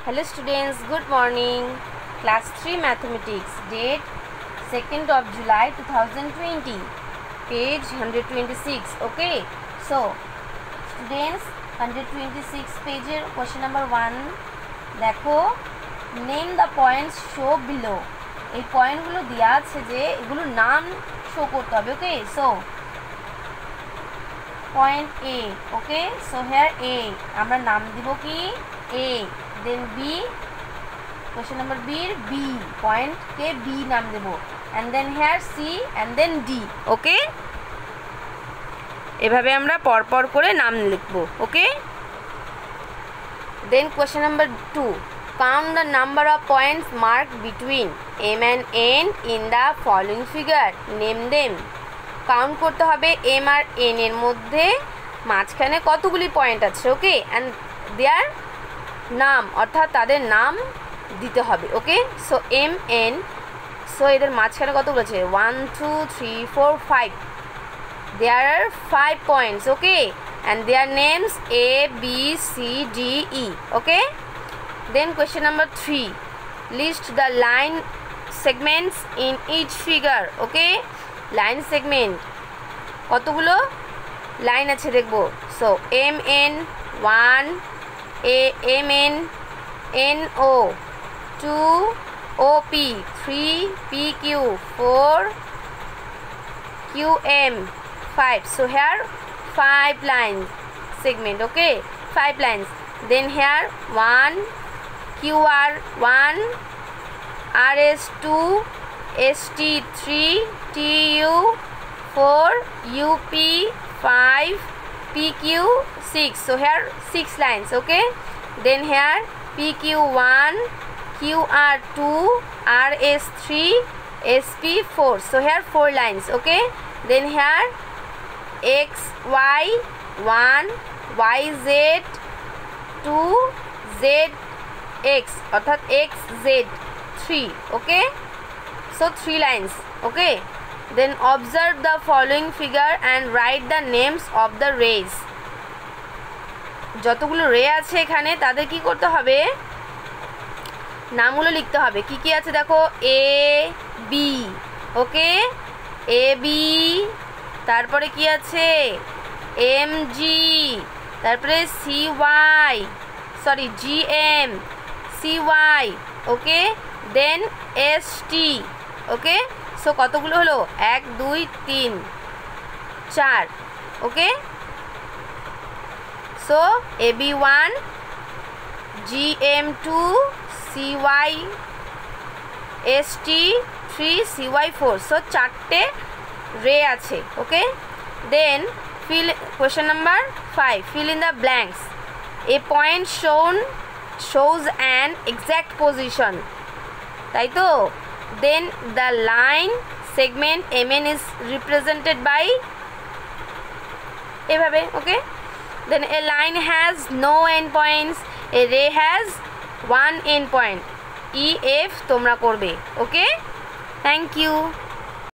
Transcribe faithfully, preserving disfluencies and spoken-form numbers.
Hello students, good morning. Class three Mathematics, date second of July two thousand twenty, page one hundred twenty-six. Okay, so students, one hundred twenty-six page question number one. দেখো, name the points show below. এই পয়েন্টগুলো দেওয়া আছে যে এগুলোর নাম show করতে হবে. Okay, so point A. Okay, so here A আমরা নাম দিব কি A, then B, question number B, B point K B নাম দেব, and then here C and then D. Okay, এভাবে আমরা পরপর করে নাম লিখব. Okay, then question number two, count the number of points marked between M and N in the following figure. Name them. Count করতে হবে M R N এর মধ্যে মাঝখানে কতগুলি পয়েন্ট আছে. ওকে, অ্যান্ড দেয়ার নাম, অর্থাৎ তাদের নাম দিতে হবে. Okay, so M N, so এদের মাঝখানে কতগুলো আছে? One two three four five. There are five points. Okay, and their names A B C D E. Okay, then question number three, list the line segments in each figure. Okay, line segment কতগুলো line আছে দেখব. So M N one, A M N, N O two, O P three, P Q four, Q M five. So here five lines segment. Okay, five lines. Then here one, Q R one, R S two, S T three, T U four, U P five, P Q six. So here six lines. Okay, then here P Q one, Q R two, R S three, S P four. So here four lines. Okay, then here X Y one, Y Z two, Z X অর্থাৎ X Z three. Okay, so three lines. Okay, then observe the following figure and write the names of the rays. যতগুলো রে আছে এখানে তাদের কি করতে হবে? নামগুলো লিখতে হবে. কি কি আছে দেখো, A B. Okay, A B, তারপরে কি আছে এম জি, তারপরে C Y, sorry G M, C Y. Okay, then S T. Okay, so কতগুলো হলো? এক দুই তিন চার. Okay, so A B one, G M two, C Y, S T three, C Y four. সো চারটে ray আছে. ওকে, দেন fill question number five, fill in the blanks. A point shown shows an exact position. তাই তো, then the line segment M N is represented by এভাবে. ওকে, then a line has no end points, a ray has one end point. E F তোমরা করবে. Okay, thank you.